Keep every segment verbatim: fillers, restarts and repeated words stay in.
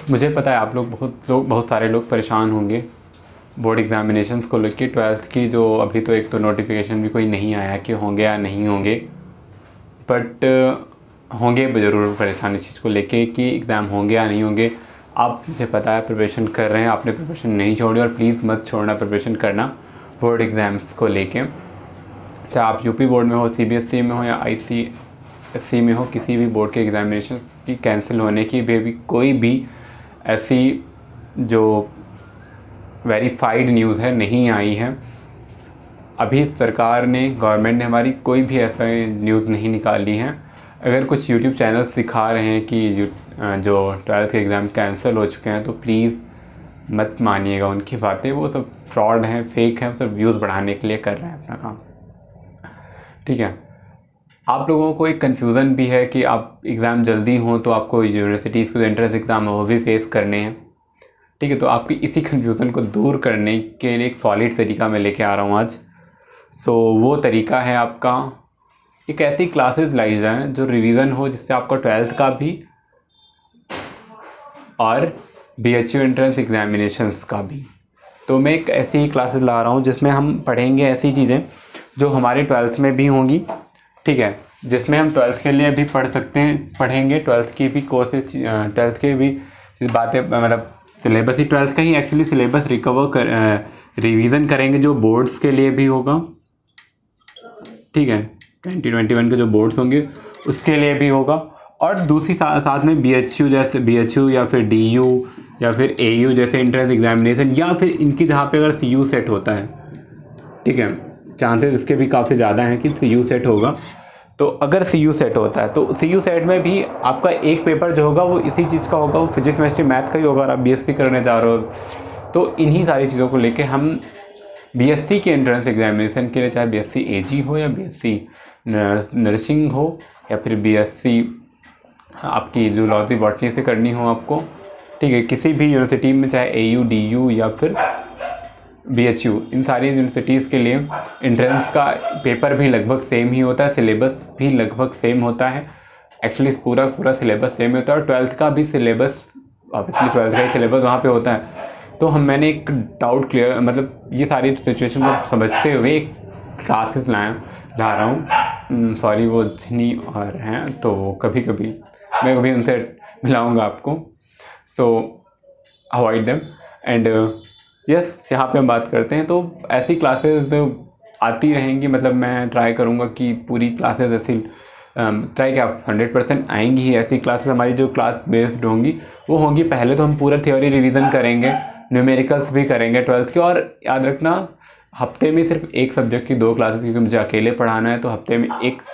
मुझे पता है आप लोग बहुत लोग बहुत सारे लोग परेशान होंगे बोर्ड एग्ज़ामिनेशंस को लेकर ट्वेल्थ की, जो अभी तो एक तो नोटिफिकेशन भी कोई नहीं आया कि होंगे या नहीं होंगे, बट होंगे ज़रूर परेशान इस चीज़ को लेके कि एग्ज़ाम होंगे या नहीं होंगे। आप, मुझे पता है प्रिपरेशन कर रहे हैं, आपने प्रिपरेशन नहीं छोड़ी और प्लीज़ मत छोड़ना प्रिपरेशन करना बोर्ड एग्ज़ाम्स को लेके। चाहे आप यूपी बोर्ड में हो, सीबीएसई में हो या आईसीएसई में हो, किसी भी बोर्ड के एग्ज़ामिनेशन की कैंसिल होने की भी कोई भी ऐसी जो वेरीफाइड न्यूज़ है नहीं आई है। अभी सरकार ने, गवर्नमेंट ने हमारी कोई भी ऐसा न्यूज़ नहीं निकाली है। अगर कुछ यूट्यूब चैनल्स दिखा रहे हैं कि जो ट्वेल्थ के एग्ज़ाम कैंसिल हो चुके हैं, तो प्लीज़ मत मानिएगा उनकी बातें, वो सब फ्रॉड हैं, फेक हैं, वो सब व्यूज़ बढ़ाने के लिए कर रहे हैं अपना काम, ठीक है। आप लोगों को एक कन्फ्यूज़न भी है कि आप एग्ज़ाम जल्दी हों तो आपको यूनिवर्सिटीज़ के जो एंट्रेंस एग्ज़ाम है वो भी फेस करने हैं, ठीक है। तो आपकी इसी कन्फ्यूज़न को दूर करने के लिए एक सॉलिड तरीका मैं लेके आ रहा हूँ आज। सो वो तरीका है आपका, एक ऐसी क्लासेस लाई जाएँ जो रिवीजन हो, जिससे आपका ट्वेल्थ का भी और बीएचयू एंट्रेंस एग्जामिनेशंस का भी। तो मैं एक ऐसी ही क्लासेस ला रहा हूँ जिसमें हम पढ़ेंगे ऐसी चीज़ें जो हमारे ट्वेल्थ में भी होंगी, ठीक है, जिसमें हम ट्वेल्थ के लिए भी पढ़ सकते हैं, पढ़ेंगे ट्वेल्थ की भी कोर्सेज, ट्वेल्थ के भी बातें, मतलब सिलेबस ही ट्वेल्थ का ही एक्चुअली सिलेबस रिकवर कर रिवीजन करेंगे, जो बोर्ड्स के लिए भी होगा, ठीक है, ट्वेंटी ट्वेंटी वन के जो बोर्ड्स होंगे उसके लिए भी होगा। और दूसरी सा, साथ में बीएचयू जैसे बीएचयू या फिर डीयू या फिर एयू जैसे एंट्रेंस एग्जामिनेशन, या फिर इनकी जहाँ पे अगर सीयू सेट होता है, ठीक है, चांसेस इसके भी काफ़ी ज़्यादा हैं कि सीयू सेट होगा। तो अगर सीयू सेट होता है तो सीयू सेट में भी आपका एक पेपर जो होगा वो इसी चीज़ का होगा, वो फिजिक्स केमिस्ट्री मैथ का ही होगा। अगर आप बीएससी करने जा रहे हो तो इन्हीं सारी चीज़ों को लेके हम बीएससी के एंट्रेंस एग्जामिनेशन के लिए, चाहे बीएससी एजी हो या बीएससी नर्सिंग हो या फिर बीएससी आपकी जूलॉजी बॉटनी से करनी हो आपको, ठीक है, किसी भी यूनिवर्सिटी में, चाहे एयू डीयू या फिर बीएचयू, इन सारी यूनिवर्सिटीज़ के लिए एंट्रेंस का पेपर भी लगभग सेम ही होता है, सिलेबस भी लगभग सेम होता है। एक्चुअली पूरा पूरा सिलेबस सेम होता है और ट्वेल्थ का भी सिलेबस, ऑब्वियसली ट्वेल्थ का ही सिलेबस वहाँ पे होता है। तो हम मैंने एक डाउट क्लियर, मतलब ये सारी सिचुएशन को समझते हुए एक क्लासेस लाया ला रहा हूँ। सॉरी वो झनी और हैं तो कभी कभी मैं कभी उनसे मिलाऊंगा आपको, so avoid them. And yes, यहाँ पे हम बात करते हैं। तो ऐसी क्लासेस आती रहेंगी, मतलब मैं ट्राई करूँगा कि पूरी क्लासेस ऐसी ट्राई क्या हंड्रेड परसेंट आएंगी ही। ऐसी क्लासेस हमारी जो क्लास बेस्ड होंगी वो होंगी, पहले तो हम पूरा थ्योरी रिवीजन करेंगे, न्यूमेरिकल्स भी करेंगे ट्वेल्थ के। और याद रखना, हफ्ते में सिर्फ एक सब्जेक्ट की दो क्लासेस, क्योंकि मुझे अकेले पढ़ाना है, तो हफ्ते में एक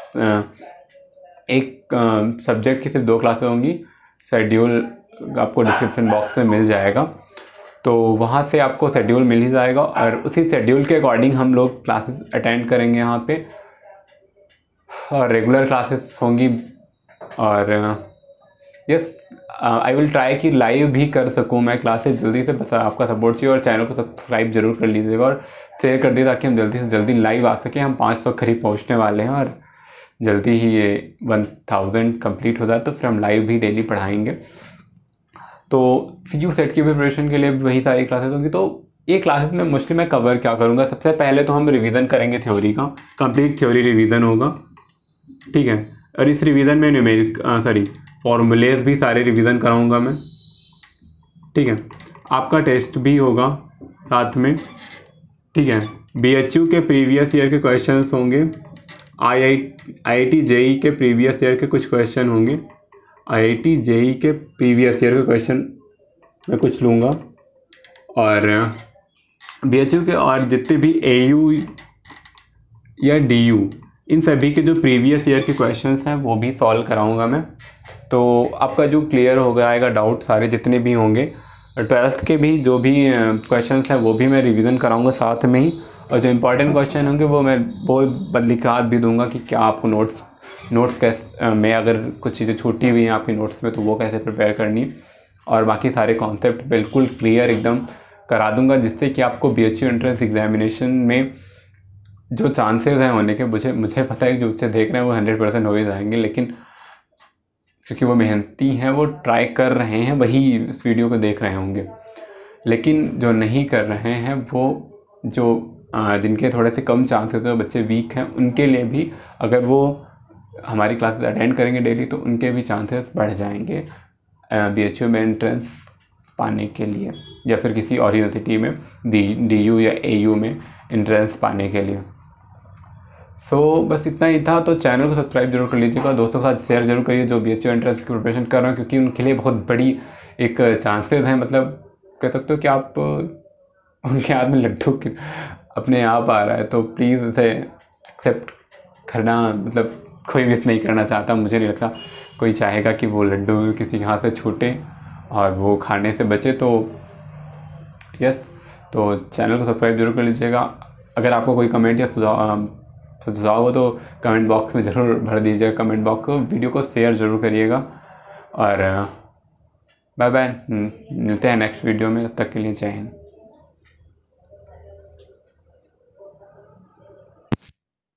एक सब्जेक्ट की सिर्फ दो क्लासेस होंगी। शेड्यूल आपको डिस्क्रिप्शन बॉक्स में मिल जाएगा, तो वहाँ से आपको शेड्यूल मिल ही जाएगा और उसी शेड्यूल के अकॉर्डिंग हम लोग क्लासेस अटेंड करेंगे यहाँ पे, और रेगुलर क्लासेस होंगी। और यस, आई विल ट्राई कि लाइव भी कर सकूँ मैं क्लासेस जल्दी से, बस आपका सपोर्ट चाहिए। और चैनल को सब्सक्राइब जरूर कर लीजिएगा और शेयर कर दीजिए ताकि हम जल्दी से जल्दी लाइव आ सकें। हम पाँच सौ करीब पहुँचने वाले हैं और जल्दी ही ये वन थाउजेंड कम्प्लीट हो जाए तो फिर हम लाइव भी डेली पढ़ाएंगे। तो सीयू सेट की प्रिपरेशन के लिए वही सारी क्लासेस होंगी। तो ये क्लासेस में मुश्किल मैं कवर क्या करूँगा, सबसे पहले तो हम रिवीजन करेंगे थ्योरी का, कंप्लीट थ्योरी रिवीजन होगा, ठीक है। और इस रिवीजन में न्यूमेरिक सॉरी फॉर्मूलेज भी सारे रिवीजन कराऊंगा मैं, ठीक है। आपका टेस्ट भी होगा साथ में, ठीक है। बीएचयू के प्रीवियस ईयर के क्वेश्चंस होंगे, आई आई आईआईटी जेई के प्रीवियस ईयर के कुछ क्वेश्चन होंगे, आईआईटी जेई के प्रीवियस ईयर के क्वेश्चन मैं कुछ लूँगा, और बीएचयू के और जितने भी एयू या डीयू, इन सभी के जो प्रीवियस ईयर के क्वेश्चंस हैं वो भी सॉल्व कराऊंगा मैं। तो आपका जो क्लियर हो गया आएगा डाउट सारे जितने भी होंगे। ट्वेल्थ के भी जो भी क्वेश्चंस हैं वो भी मैं रिवीजन कराऊंगा साथ में ही, और जो इम्पोर्टेंट क्वेश्चन होंगे वो मैं वो बदलिकात भी दूंगा कि क्या आपको नोट्स नोट्स कैसे में अगर कुछ चीज़ें छूटी हुई हैं आपकी नोट्स में तो वो कैसे प्रिपेयर करनी, और बाकी सारे कॉन्सेप्ट बिल्कुल क्लियर एकदम करा दूंगा, जिससे कि आपको बीएचयू एंट्रेंस एग्जामिनेशन में जो चांसेस हैं होने के, मुझे मुझे पता है कि जो बच्चे देख रहे हैं वो हंड्रेड परसेंट हो ही जाएंगे, लेकिन क्योंकि वो मेहनती हैं, वो ट्राई कर रहे हैं, वही इस वीडियो को देख रहे होंगे। लेकिन जो नहीं कर रहे हैं, वो जो जिनके थोड़े से कम चांसेस है, बच्चे वीक हैं, उनके लिए भी अगर वो हमारी क्लासेस अटेंड करेंगे डेली तो उनके भी चांसेस बढ़ जाएंगे बी एच यू में एंट्रेंस पाने के लिए, या फिर किसी और यूनिवर्सिटी में डी डी यू या ए यू में एंट्रेंस पाने के लिए। सो so, बस इतना ही था। तो चैनल को सब्सक्राइब जरूर कर लीजिएगा, दोस्तों के साथ शेयर जरूर करिए जो बी एच यू एंट्रेंस की प्रिपरेशन कर रहे हैं, क्योंकि उनके लिए बहुत बड़ी एक चांसेस हैं। मतलब कह सकते हो कि आप उनके हाथ में लड्डू अपने आप आ रहा है, तो प्लीज़ उसे एक्सेप्ट करना। मतलब कोई मिस नहीं करना चाहता, मुझे नहीं लगता कोई चाहेगा कि वो लड्डू किसी के हाथ से छूटे और वो खाने से बचे। तो यस, तो चैनल को सब्सक्राइब जरूर कर लीजिएगा। अगर आपको कोई कमेंट या सुझाव सुझाव हो तो कमेंट बॉक्स में ज़रूर भर दीजिएगा कमेंट बॉक्स को। वीडियो को शेयर ज़रूर करिएगा और बाय बाय, मिलते हैं नेक्स्ट वीडियो में। तब तक के लिए जय हिंद।